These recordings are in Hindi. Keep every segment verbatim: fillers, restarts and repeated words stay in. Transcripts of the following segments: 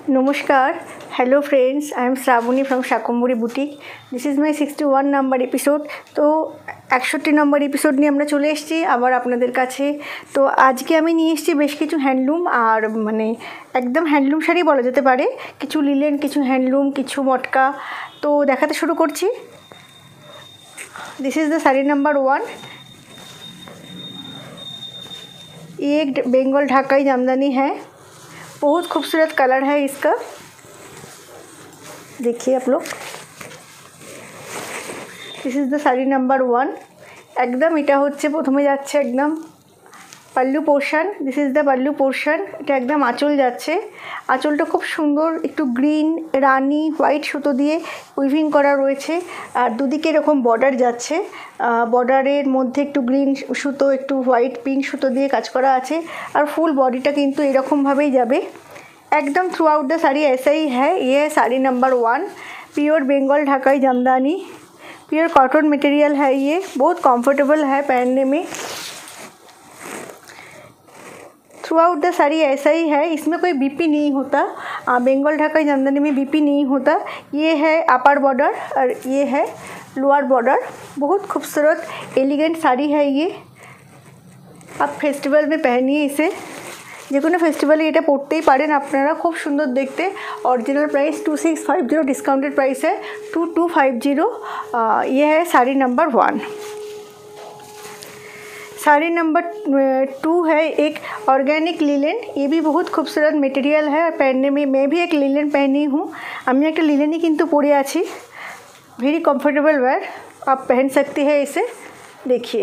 नमस्कार, hello friends, I am Shravani from Shakambari boutique. This is my sixty one number episode. तो একষট্টি নম্বর এপিসোড নিয়ে আমরা চলে এসেছি আবার আপনাদের কাছে। তো আজকে আমি নিয়ে এসেছি বেশ কিছু হ্যান্ডলুম আর মানে একদম হ্যান্ডলুম শাড়ি বলা যেতে পারে, কিছু লিলেন, কিছু হ্যান্ডলুম, কিছু মটকা। তো দেখাতে শুরু করছি। This is the sari number one. ये एक बंगाल ढाकाई जामदानी है, बहुत खूबसूरत कलर है इसका, देखिए आप लोग। This is the sari number one. एकदम এটা হচ্ছে প্রথমে যাচ্ছে একদম pallu portion. This is the pallu portion. এটা একদম আঁচল যাচ্ছে, আঁচলটা খুব সুন্দর, একটু গ্রিন রানি হোয়াইট সুতো দিয়ে উইভিং করা রয়েছে আর দুদিকে এরকম বর্ডার যাচ্ছে। বর্ডারের মধ্যে একটু গ্রিন সুতো, একটু হোয়াইট পিঙ্ক সুতো দিয়ে কাজ করা আছে আর ফুল বডিটা কিন্তু এরকমভাবেই যাবে। एकदम थ्रू आउट द साड़ी ऐसा ही है। ये है sari number one, pure Bengal Dhakai Jamdani, pure cotton material है। ये बहुत कंफर्टेबल है पहनने में। थ्रू आउट द साड़ी ऐसा ही है, इसमें कोई बीपी नहीं होता। बंगाल ढाकाई जामदानी में बीपी नहीं होता। ये है अपर बॉर्डर और ये है लोअर बॉर्डर। बहुत खूबसूरत एलिगेंट साड़ी है ये। आप फेस्टिवल में पहनिए इसे, যে কোনো ফেস্টিভ্যালে এটা পরতেই পারেন আপনারা, খুব সুন্দর দেখতে। Original price two six five zero, discounted price है टू टू फाइव ज़ीरो। ये है sari number one. Sari number two है एक ऑर्गेनिक लिलेन। ये भी बहुत खूबसूरत मटेरियल है और पहनने में, मैं भी एक लिलेन पहनी हूँ। আমি একটা লিলেনই কিন্তু পরে আছি। वेरी कंफर्टेबल वेयर, आप पहन सकते हैं इसे। देखिए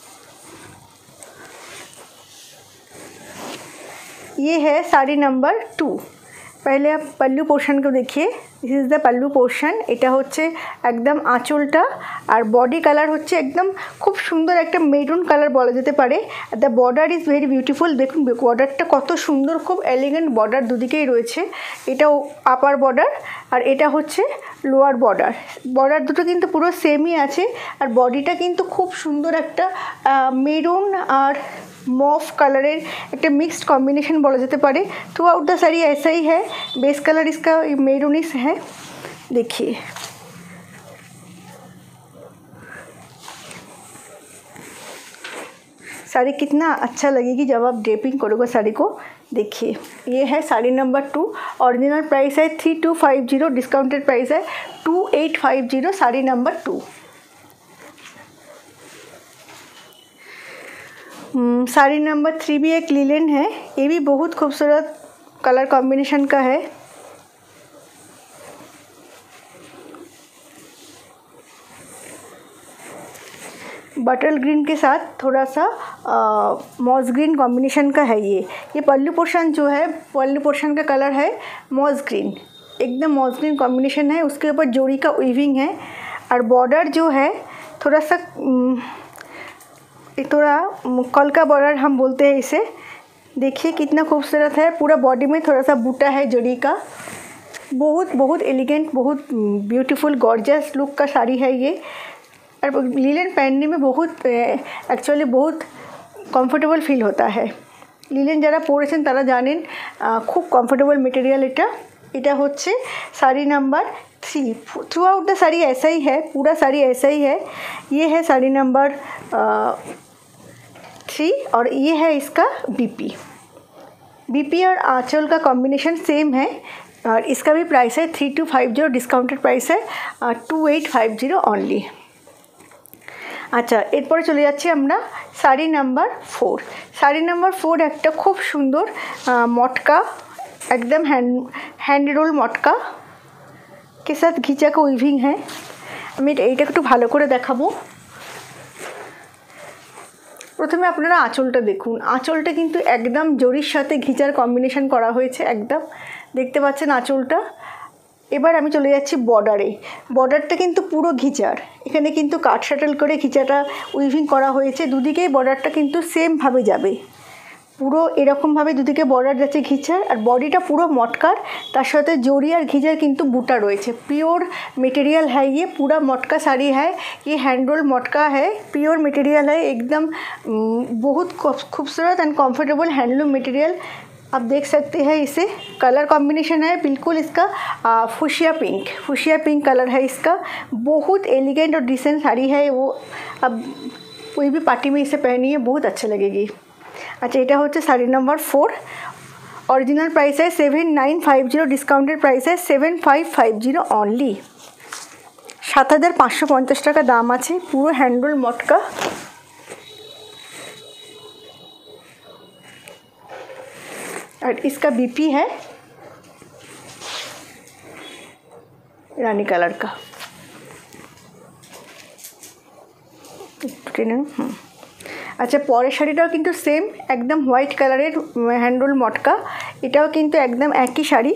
ये है साड़ी नंबर टू। पहले आप पल्लू पोर्शन को देखिए। This is the pallu portion. এটা হচ্ছে একদম আঁচলটা আর বডি কালার হচ্ছে একদম খুব সুন্দর একটা মেরুন কালার বলা যেতে পারে। The border is very beautiful. দেখুন বর্ডারটা কত সুন্দর, খুব এলিগেন্ট বর্ডার দুদিকেই রয়েছে। এটাও আপার বর্ডার আর এটা হচ্ছে লোয়ার বর্ডার। বর্ডার দুটো কিন্তু পুরো সেমই আছে আর বডিটা কিন্তু খুব সুন্দর একটা মেরুন আর मॉफ कलर एक मिक्सड कॉम्बिनेशन बोला जाते पारे। थ्रू आउट द साड़ी ऐसा ही है। बेस कलर इसका मेरूनिश है। देखिए साड़ी कितना अच्छा लगेगी जब आप ड्रेपिंग करोगे साड़ी को। देखिए ये है sari number two. Original price है three two five zero, discounted price है two eight five zero. Sari number two. Sari number three भी एक लिलेन है। ये भी बहुत खूबसूरत कलर कॉम्बिनेशन का है। बटल ग्रीन के साथ थोड़ा सा मॉस ग्रीन कॉम्बिनेशन का है। ये ये पल्लू पोर्शन जो है, पल्लू पोर्शन का कलर है मॉस ग्रीन, एकदम मॉस ग्रीन कॉम्बिनेशन है। उसके ऊपर जोड़ी का वीविंग है और बॉर्डर जो है थोड़ा सा थोड़ा कल का बॉर्डर हम बोलते हैं इसे। देखिए कितना खूबसूरत है। पूरा बॉडी में थोड़ा सा बूटा है जड़ी का। बहुत बहुत एलिगेंट, बहुत ब्यूटीफुल गॉर्जियस लुक का साड़ी है ये। और लिलेन पहनने में बहुत एक्चुअली बहुत कम्फर्टेबल फील होता है। लिलेन যারা পরেছেন তারা জানেন খুব কমফোর্টেবল মেটেরিয়াল এটা। এটা হচ্ছে sari number three. Throughout the sari ऐसा ही है, पूरा साड़ी ऐसा ही है। ये है साड़ी नंबर थ्री और ये है इसका बीपी। बीपी और आंचल का कॉम्बिनेशन सेम है और इसका भी प्राइस है three two five zero, discounted price है two eight five zero only. আচ্ছা, এরপরে চলে যাচ্ছি আমরা sari number four. Sari number four একটা খুব সুন্দর মটকা, একদম হ্যান্ড হ্যান্ড রোল মটকা के साथ घिचा का उइविंग है। আমি এইটা একটু ভালো করে দেখাবো। প্রথমে আপনারা আঁচলটা দেখুন। আঁচলটা কিন্তু একদম জরির সাথে ঘিচার কম্বিনেশন করা হয়েছে, একদম দেখতে পাচ্ছেন আঁচলটা। এবার আমি চলে যাচ্ছি বর্ডারে। বর্ডারটা কিন্তু পুরো ঘিচার, এখানে কিন্তু কাট শাটল করে ঘিচাটা উইভিং করা হয়েছে। দুদিকেই বর্ডারটা কিন্তু সেমভাবে যাবে, পুরো এরকমভাবে দুদিকে বর্ডার যাচ্ছে ঘিচার আর বডিটা পুরো মটকার, তার সাথে জড়ি আর ঘিচার কিন্তু বুটা রয়েছে। प्योर मटेरियल है ये, पूरा मटका साड़ी है ये, हैंड रोल मटका है, प्योर मटेरियल है एकदम, बहुत खूबसूरत एंड कंफर्टेबल हैंडलूम मटेरियल। आप देख सकते हैं इसे कलर कॉम्बिनेशन है बिल्कुल इसका fuchsia pink, fuchsia pink colour है इसका। बहुत एलिगेंट और डिसेंट साड़ी है वो, अब कोई भी पार्टी में इसे पहनिए बहुत अच्छा लगेगी। अच्छा, এটা হচ্ছে sari number four. Original price है seven nine five zero, discounted price है seven five five zero only. সাত হাজার পাঁচশো পঞ্চাশ টাকা দাম আছে, পুরো হ্যান্ডল মটকা। और इसका बीपी है रानी कलर का। अच्छा, পরের শাড়িটাও কিন্তু সেম একদম হোয়াইট কালারের হ্যান্ডল মটকা, এটাও কিন্তু একদম একই শাড়ি।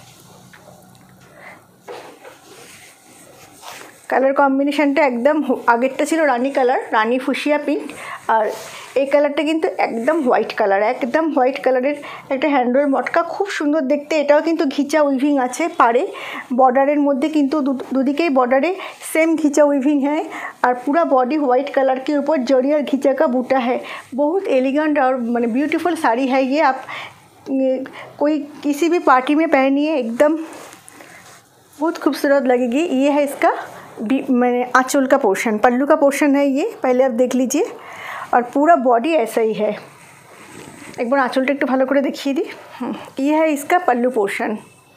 কালার কম্বিনেশনটা একদম আগেরটা ছিল rani colour, rani fuchsia pink, আর এই কালারটা কিন্তু একদম হোয়াইট কালার, একদম হোয়াইট কালারের একটা হ্যান্ডল মটকা, খুব সুন্দর দেখতে। এটাও কিন্তু ঘিচা উইভিং আছে পারে, বর্ডারের মধ্যে কিন্তু দুদিকেই বর্ডারে सेम घिचा विविंग है और पूरा बॉडी वाइट कलर के ऊपर जड़ी और घिचा का बूटा है। बहुत एलिगेंट और माने ब्यूटीफुल साड़ी है ये। आप कोई किसी भी पार्टी में पहनिए एकदम बहुत खूबसूरत लगेगी। ये है इसका मैंने आंचल का पोर्शन, पल्लू का पोर्शन है ये, पहले आप देख लीजिए। और पूरा बॉडी ऐसा ही है। एक बार आंचलटा एकटू भालो करे देखिए दी। ये है इसका पल्लू पोर्शन।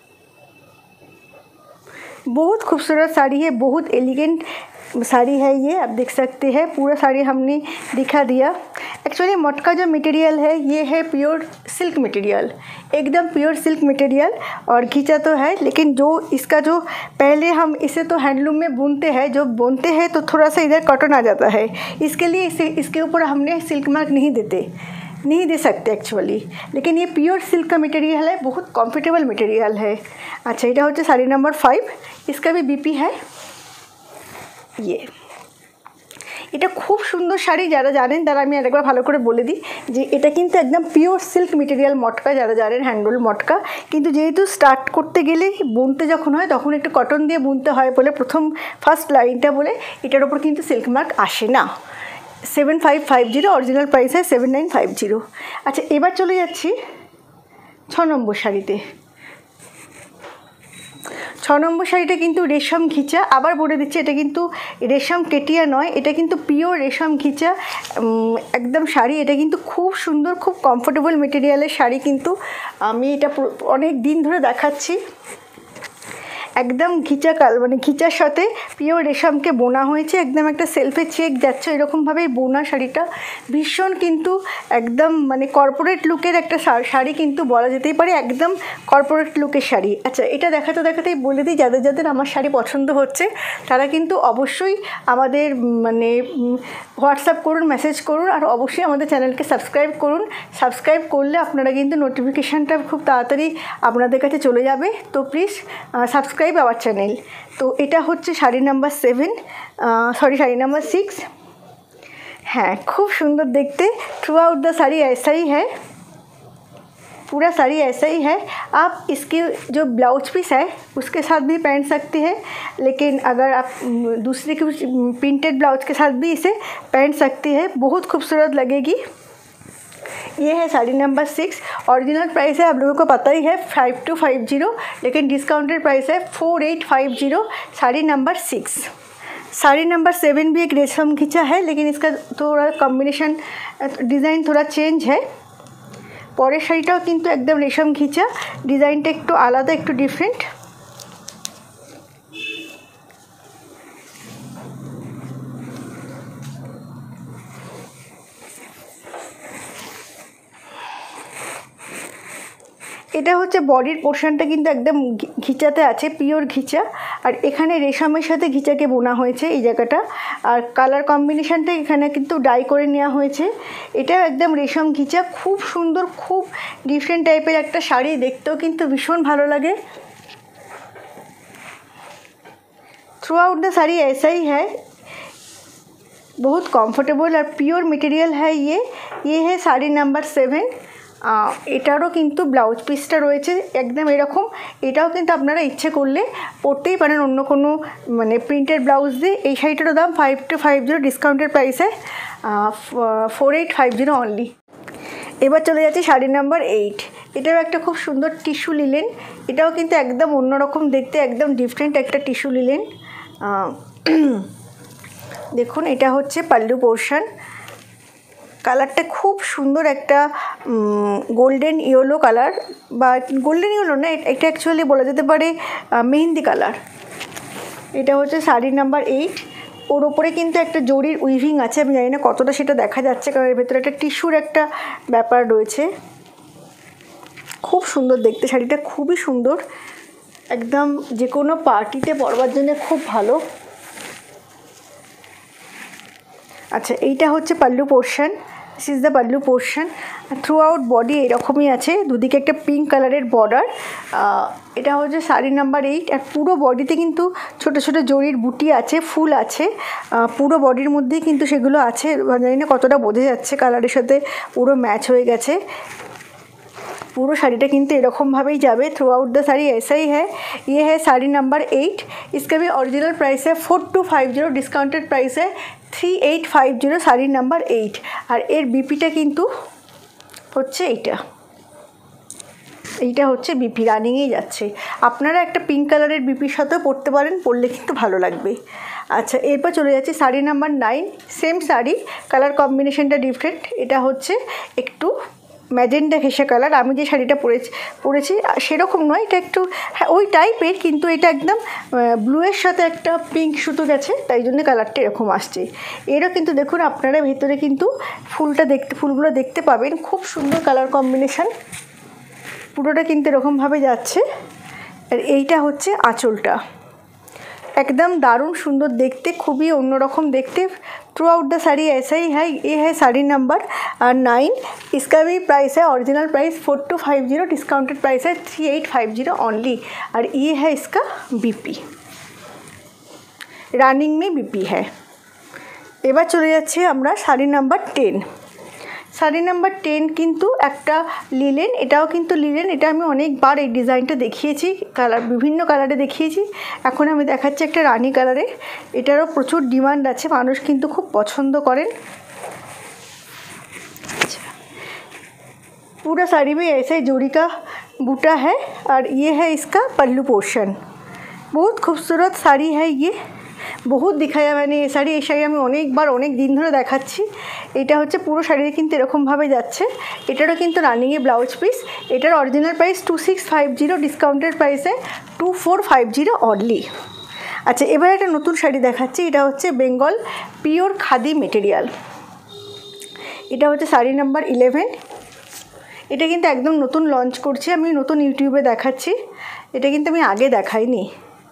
बहुत खूबसूरत साड़ी है, बहुत एलिगेंट साड़ी है ये, आप देख सकते हैं। पूरा साड़ी हमने दिखा दिया। एक्चुअली मटका जो मटेरियल है ये है प्योर सिल्क मटेरियल, एकदम प्योर सिल्क मटेरियल। और खींचा तो है, लेकिन जो इसका जो पहले हम इसे तो हैंडलूम में बुनते हैं, जो बुनते हैं तो थोड़ा सा इधर कॉटन आ जाता है, इसके लिए इसे इसके ऊपर हमने सिल्क मार्क नहीं देते, नहीं दे सकते एक्चुअली। लेकिन ये प्योर सिल्क का मटेरियल है, बहुत कंफर्टेबल मटेरियल है। अच्छा, এটা হচ্ছে শাড়ি নাম্বার ফাইভ। इसका भी बीपी है ये। এটা খুব সুন্দর শাড়ি, যারা জানেন তারা আমি আরেকবার ভালো করে বলে দিই যে এটা কিন্তু একদম পিওর সিল্ক মেটেরিয়াল মটকা, যারা জানেন হ্যান্ডল মটকা। কিন্তু যেহেতু স্টার্ট করতে গেলে বুনতে যখন হয় তখন একটু কটন দিয়ে বুনতে হয় বলে প্রথম ফার্স্ট লাইনটা বলে এটার উপর কিন্তু সিল্ক মার্ক আসে না। Seven five five zero original price है সেভেন নাইন ফাইভ জিরো। আচ্ছা, এবার চলে যাচ্ছি ছ নম্বর শাড়িতে। ছ নম্বর শাড়িটা কিন্তু রেশম ঘিচা। আবার বলে দিচ্ছি এটা কিন্তু রেশম কেটিয়া নয়, এটা কিন্তু পিওর রেশম ঘিচা একদম শাড়ি। এটা কিন্তু খুব সুন্দর, খুব কমফোর্টেবল মেটেরিয়ালের শাড়ি। কিন্তু আমি এটা অনেক দিন ধরে দেখাচ্ছি। একদম ঘিচা কাল মানে ঘিচার সাথে পিওর রেশমকে বোনা হয়েছে, একদম একটা সেলফে চেক যাচ্ছে এরকমভাবেই বোনা শাড়িটা। ভীষণ কিন্তু একদম মানে কর্পোরেট লুকের একটা শাড়ি কিন্তু বলা যেতেই পারে, একদম কর্পোরেট লুকের শাড়ি। আচ্ছা, এটা দেখাতে দেখাতেই বলে দিই, যাদের যাদের আমার শাড়ি পছন্দ হচ্ছে তারা কিন্তু অবশ্যই আমাদের মানে হোয়াটসঅ্যাপ করুন, মেসেজ করুন, আর অবশ্যই আমাদের চ্যানেলকে সাবস্ক্রাইব করুন। সাবস্ক্রাইব করলে আপনারা কিন্তু নোটিফিকেশানটা খুব তাড়াতাড়ি আপনাদের কাছে চলে যাবে। তো প্লিজ সাবস্ক্রাইব আওয়ার চ্যানেল। তো এটা হচ্ছে sari number seven, sorry sari number six. हाँ, खूब सुंदर देखते, थ्रू आउट द साड़ी ऐसा ही है, पूरा साड़ी ऐसा ही है। आप इसके जो ब्लाउज पीस है उसके साथ भी पहन सकते हैं, लेकिन अगर आप दूसरे के प्रिंटेड ब्लाउज के साथ भी इसे पहन सकते हैं, बहुत खूबसूरत लगेगी। ये है sari number six. Original price है आप लोगों को पता ही है फाइव टू फाइव जीरो, लेकिन डिस्काउंटेड प्राइस है four eight five zero. Sari number six. Sari number seven भी एक रेशम खींचा है, लेकिन इसका थोड़ा कॉम्बिनेशन डिज़ाइन थोड़ा चेंज है। পরের শাড়িটাও কিন্তু একদম রেশম ঘিচা, ডিজাইনটা একটু আলাদা, একটু ডিফারেন্ট। এটা হচ্ছে বডির পোর্শনটা কিন্তু একদম ঘিচাতে আছে, পিওর ঘিচা। আর এখানে রেশমের সাথে ঘিচাকে বোনা হয়েছে এই জায়গাটা। আর কালার কম্বিনেশনটা এখানে কিন্তু ডাই করে নেওয়া হয়েছে। এটা একদম রেশম ঘিচা, খুব সুন্দর, খুব ডিফারেন্ট টাইপের একটা শাড়ি, দেখতেও কিন্তু ভীষণ ভালো লাগে। थ्रू आउट द साड़ी ऐसा ही है, बहुत कंफर्टेबल और प्योर मटेरियल है ये। ये है साड़ी नंबर सेवन। এটারও কিন্তু ব্লাউজ পিসটা রয়েছে একদম এরকম। এটাও কিন্তু আপনারা ইচ্ছে করলে পরতেই পারেন অন্য কোনো মানে প্রিন্টেড ব্লাউজ দিয়ে। এই শাড়িটারও দাম five two five zero, discounted প্রাইসে four eight five zero only. এবার চলে যাচ্ছি শাড়ি নাম্বার এইট। এটাও একটা খুব সুন্দর টিস্যু লিলেন, এটাও কিন্তু একদম অন্যরকম দেখতে, একদম ডিফারেন্ট একটা টিস্যু লিলেন। দেখুন এটা হচ্ছে পাল্লু পোর্শন, কালারটা খুব সুন্দর একটা গোল্ডেন ইয়েলো কালার, বা গোল্ডেন ইয়েলো না, এটা অ্যাকচুয়ালি বলা যেতে পারে মেহেন্দি কালার। এটা হচ্ছে শাড়ি নাম্বার এইট। ওর ওপরে কিন্তু একটা জরির উইভিং আছে, আমি জানি না কতটা সেটা দেখা যাচ্ছে, কারণ এর ভেতরে একটা টিস্যুর একটা ব্যাপার রয়েছে। খুব সুন্দর দেখতে শাড়িটা, খুবই সুন্দর, একদম যে কোনো পার্টিতে পরবার জন্য খুব ভালো। আচ্ছা, এইটা হচ্ছে pallu portion, this is the pallu portion. Throughout body এরকমই আছে, দুদিকে একটা পিঙ্ক কালারের বর্ডার। এটা হচ্ছে শাড়ি নাম্বার এইট। আর পুরো বডিতে কিন্তু ছোট ছোট জরির বুটি আছে, ফুল আছে পুরো বডির মধ্যেই কিন্তু সেগুলো আছে, জানি না কতটা বোঝা যাচ্ছে, কালারের সাথে পুরো ম্যাচ হয়ে গেছে। पूरा साड़ीटा किंतु एरकम भावेई जाबे थ्रू आउट द साड़ी ऐसा ही है। ये है साड़ी नंबर एट। इसका भी ओरिजिनल प्राइस है four two five zero, discounted price है three eight five zero sari number eight. और एर बीपीटा किंतु होच्छे एटा, এইটা হচ্ছে বিপি রানিংয়েই যাচ্ছে। আপনারা একটা পিঙ্ক কালারের বিপির সাথেও পরতে পারেন, পরলে কিন্তু ভালো লাগবে। আচ্ছা, এরপর চলে যাচ্ছে sari number nine. Same sari, colour কম্বিনেশনটা ডিফারেন্ট। এটা হচ্ছে একটু ম্যাজেন্ডা ঘেঁষা কালার। আমি যে শাড়িটা পরেছি পরেছি সেরকম নয়, এটা একটু হ্যাঁ ওই টাইপের, কিন্তু এটা একদম ব্লুয়ের সাথে একটা পিঙ্ক সুতো গেছে, তাই জন্য কালারটা এরকম আসছে। এরও কিন্তু দেখুন আপনারা ভেতরে কিন্তু ফুলটা দেখতে ফুলগুলো দেখতে পাবেন, খুব সুন্দর কালার কম্বিনেশন, পুরোটা কিন্তু এরকমভাবে যাচ্ছে। আর এইটা হচ্ছে আঁচলটা, एकदम दारुण सुंदर देखते, खूबी अन्यरकम देखते। थ्रू आउट द साड़ी ऐसा ही है। ये है साड़ी नंबर नाइन। इसका भी प्राइस है original price four two five zero, discounted price है three eight five zero only. और ये है इसका बीपी, रनिंग में बीपी है। एबार चले जाच्छे आमरा sari number ten. Sari number ten কিন্তু একটা লিলেন, এটাও কিন্তু লিলেন। এটা আমি অনেকবার এই ডিজাইনটা দেখিয়েছি, কালার বিভিন্ন কালারে দেখিয়েছি। এখন আমি দেখাচ্ছি একটা রানী কালারে। এটারও প্রচুর ডিমান্ড আছে, মানুষ কিন্তু খুব পছন্দ করেন। पूरा साड़ी में ऐसे जोड़ी का बूटा है। और ये है इसका पल्लू पोर्शन। बहुत खूबसूरत साड़ी है ये, बहुत दिखाया मैंने ये शाड़ी। ये शाड़ी আমি অনেকবার অনেক দিন ধরে দেখাচ্ছি। এটা হচ্ছে পুরো শাড়ি কিন্তু এরকমভাবে যাচ্ছে। এটারও কিন্তু রানিংয়ে ব্লাউজ পিস। এটার original price two six five zero, discounted প্রাইসে two four five zero only. আচ্ছা, এবার একটা নতুন শাড়ি দেখাচ্ছি। এটা হচ্ছে বেঙ্গল পিওর খাদি মেটেরিয়াল। এটা হচ্ছে শাড়ি নাম্বার ইলেভেন। এটা কিন্তু একদম নতুন লঞ্চ করছি আমি, নতুন ইউটিউবে দেখাচ্ছি। এটা কিন্তু আমি আগে দেখাইনি।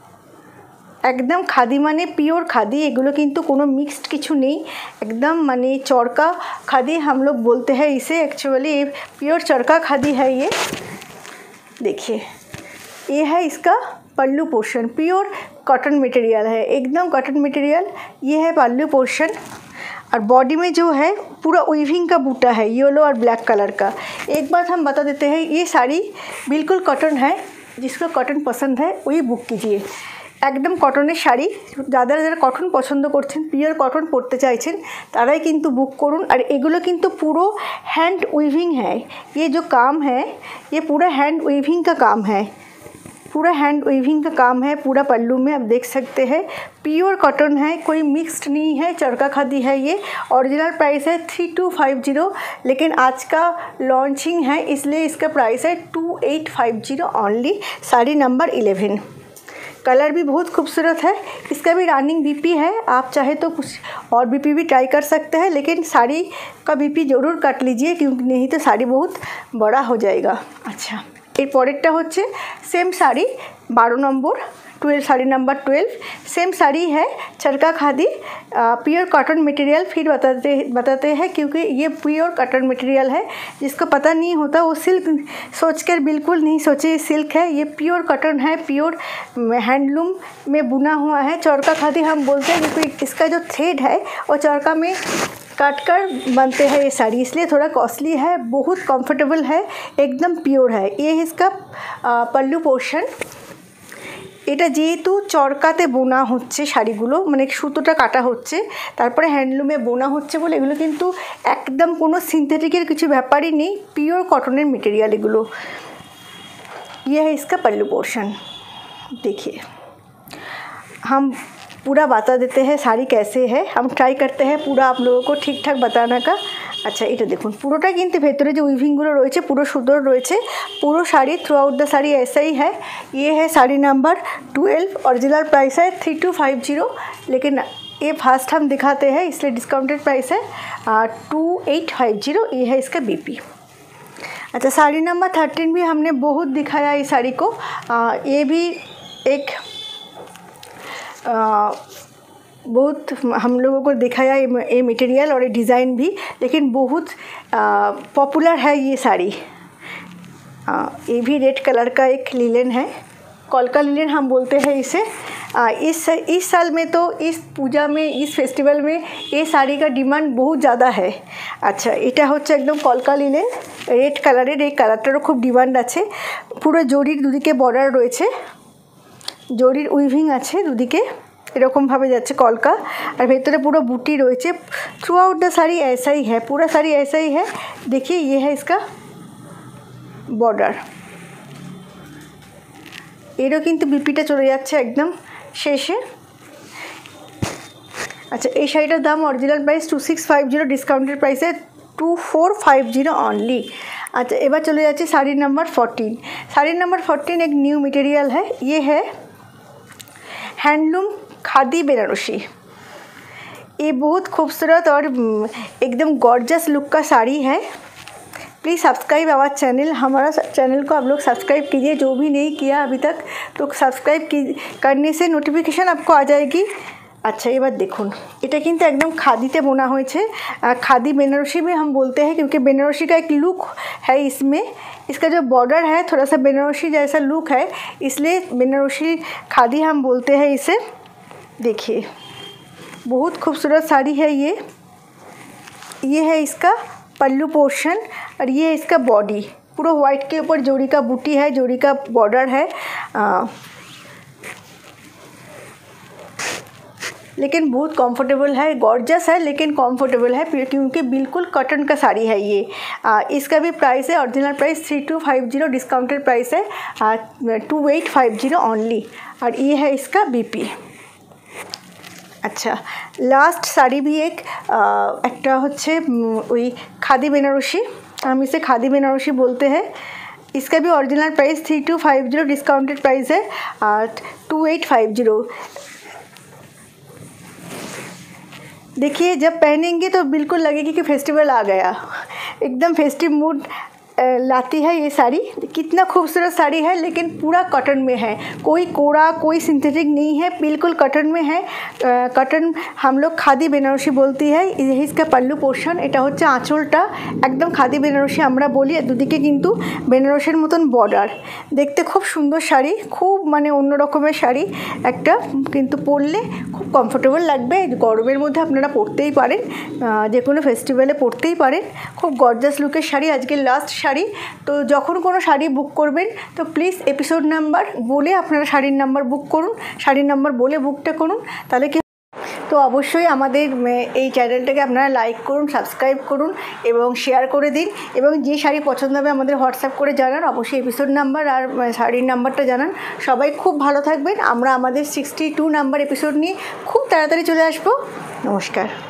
एकदम खादी माने पियोर खादी, एगुलो किन्तु कोनो मिक्सड किछु नहीं, एकदम माने चरका खादी हम लोग बोलते हैं इसे। एक्चुअली पियोर चरका खादी है ये। देखिए ये है इसका pallu portion, pure cotton material है, एकदम कॉटन मटेरियल। ये है पल्लू पोर्शन। और बॉडी में जो है पूरा वीविंग का बूटा है, येलो और ब्लैक कलर का। एक बात हम बता देते हैं, ये साड़ी बिल्कुल कॉटन है। जिसको कॉटन पसंद है वही बुक कीजिए। एकदम कटनेर शाड़ी, যারা যারা কটন পছন্দ করছেন, পিওর কটন পরতে চাইছেন, তারাই কিন্তু বুক করুন। আর এগুলো কিন্তু পুরো हैंड वीविंग है। ये जो काम है ये पूरा हैंड वीविंग का काम है, पूरा हैंड वीविंग का काम है। पूरा पल्लू में आप देख सकते हैं प्योर कॉटन है, कोई मिक्स्ड नहीं है, चरका खादी है। ये ओरिजिनल प्राइस है थ्री टू फाइव जीरो, लेकिन आज का लॉन्चिंग है इसलिए इसका प्राइस है two eight five zero only. Sari number eleven. Colour भी बहुत खूबसूरत है। इसका भी रनिंग बीपी है, आप चाहे तो कुछ और बीपी भी ट्राई कर सकते हैं, लेकिन साड़ी का बीपी ज़रूर काट लीजिए, क्योंकि नहीं तो साड़ी बहुत बड़ा हो जाएगा। अच्छा, एर परेरटा होच्छे सेम साड़ी बारो नम्बर, twelve sari number twelve. Same sari है, charkha khadi, pure cotton material. फिर बताते बताते हैं क्योंकि ये प्योर कॉटन मटेरियल है। जिसको पता नहीं होता वो सिल्क सोचकर बिल्कुल नहीं सोचे ये सिल्क है। ये प्योर कॉटन है, प्योर हैंडलूम में बुना हुआ है। चरका खादी हम बोलते हैं क्योंकि इसका जो थ्रेड है वो चरका में काट कर बनते हैं ये साड़ी, इसलिए थोड़ा कॉस्टली है, बहुत कंफर्टेबल है, एकदम प्योर है। ये इसका पल्लू पोर्शन। এটা যেহেতু চরকাতে বোনা হচ্ছে শাড়িগুলো, মানে সুতোটা কাটা হচ্ছে তারপরে হ্যান্ডলুমে বোনা হচ্ছে বলে এগুলো কিন্তু একদম কোনো সিंथेटिकेर কিছু ব্যাপারই নেই, পিওর কটনের মেটেরিয়াল এগুলো। ये है इसका पल्लू पोर्शन। देखिए हम पूरा बता देते हैं साड़ी कैसे है, हम ट्राई करते हैं पूरा आप लोगों को ठीक ठाक बताने का। अच्छा এটা দেখুন পুরোটা কিন্তু ভেতরে যে উইভিংগুলো রয়েছে পুরো সুন্দর রয়েছে, পুরো sari throughout the sari ऐसा ही है। ये है sari number twelve, original price है थ्री टू फाइव जीरो, लेकिन ये फर्स्ट हम दिखाते हैं इसलिए डिस्काउंटेड प्राइस है टू एट फाइव जीरो। ये है इसका बीपी। अच्छा साड़ी नंबर थर्टीन भी हमने बहुत दिखाया इस साड़ी को, आ, ये भी एक आ, बहुत हम लोगों को दिखाया ये मटेरियल और ये डिज़ाइन भी, लेकिन बहुत पॉपुलर है ये साड़ी। आ, ये भी रेड कलर का एक लिलन है, कोलका लिलन हम बोलते हैं इसे। आ, इस इस साल में तो इस पूजा में इस फेस्टिवल में ये साड़ी का डिमांड बहुत ज़्यादा है। अच्छा এটা হচ্ছে একদম কলকা লিলেন রেড কালারের, এই কালারটারও খুব ডিমান্ড আছে। পুরো জরির দুদিকে বর্ডার রয়েছে, জরির উইভিং আছে দুদিকে এরকমভাবে যাচ্ছে কলকা, আর ভেতরে পুরো বুটি রয়েছে। थ्रू आउट द साड़ी ऐसा ही है, पूरा साड़ी ऐसा ही है। देखिए ये है इसका बॉर्डर, এরও কিন্তু বিপিটা চলে যাচ্ছে একদম শেষে। আচ্ছা এই শাড়িটার দাম original price two six five zero, discounted প্রাইসে two four five zero only. अच्छा এবার চলে যাচ্ছে sari number fourteen. Sari number fourteen एक न्यू मटेरियल है, ये है हैंडलूम खादी बेनारसी। ये बहुत खूबसूरत और एकदम गॉर्जियस लुक का साड़ी है। प्लीज़ सब्सक्राइब आवर चैनल, हमारा चैनल को आप लोग सब्सक्राइब कीजिए, जो भी नहीं किया अभी तक तो सब्सक्राइब की करने से नोटिफिकेशन आपको आ जाएगी। अच्छा ये बात देखो, এটা কিন্তু একদম খাদিতে বোনা হয়েছে, खादी बेनारसी में हम बोलते हैं क्योंकि बेनारसी का एक लुक है इसमें, इसका जो बॉर्डर है थोड़ा सा बेनारसी जैसा लुक है, इसलिए बेनारसी खादी हम बोलते हैं इसे। देखिए बहुत खूबसूरत साड़ी है ये। ये है इसका पल्लू पोर्शन और ये है इसका बॉडी, पूरा वाइट के ऊपर जोड़ी का बूटी है, जोड़ी का बॉर्डर है। आ, लेकिन बहुत कंफर्टेबल है, गॉर्जियस है लेकिन कंफर्टेबल है क्योंकि बिल्कुल कॉटन का साड़ी है ये। आ, इसका भी प्राइस है original price three two five zero, discounted price है two eight five zero only, और ये है इसका बीपी। अच्छा लास्ट साड़ी भी एक একটা হচ্ছে ওই खादी बेनारसी, हम इसे खादी बेनारसी बोलते हैं। इसका भी original price three two five zero, discounted price है टू एट फाइव जीरो। देखिए जब पहनेंगे तो बिल्कुल लगेगी कि फेस्टिवल आ गया, एकदम फेस्टिव मूड लाती है ये साड़ी। कितना खूबसूरत साड़ी है, लेकिन पूरा कॉटन में है, कोई कोड़ा कोई सिंथेटिक नहीं है, बिल्कुल कॉटन में है। कॉटन हम लोग खादी बेनारसी बोलती है। यही इसका पल्लू पोर्शन, এটা হচ্ছে আঁচলটা একদম খাদি বেনারসি আমরা বলি, দুদিকে কিন্তু বেনারসির মতন বর্ডার, দেখতে খুব সুন্দর শাড়ি, খুব মানে অন্য রকমের শাড়ি একটা, কিন্তু পরলে খুব কমফোর্টেবল লাগবে। গরমের মধ্যে আপনারা পরতেই পারেন, যে কোনো ফেস্টিভ্যালে পরতেই পারেন, খুব গর্জাস লুকের শাড়ি। আজকে লাস্ট শাড়ি, তো যখন কোনো শাড়ি বুক করবেন তো প্লিজ এপিসোড নাম্বার বলে আপনারা শাড়ির নাম্বার বুক করুন, শাড়ির নাম্বার বলে বুকটা করুন, তাহলে কি তো অবশ্যই আমাদের এই চ্যানেলটাকে আপনারা লাইক করুন, সাবস্ক্রাইব করুন এবং শেয়ার করে দিন, এবং যে শাড়ি পছন্দ হবে আমাদের হোয়াটসঅ্যাপ করে জানান, অবশ্যই এপিসোড নাম্বার আর শাড়ির নাম্বারটা জানান। সবাই খুব ভালো থাকবেন, আমরা আমাদের সিক্সটি টু নাম্বার এপিসোড নিয়ে খুব তাড়াতাড়ি চলে আসবো। নমস্কার।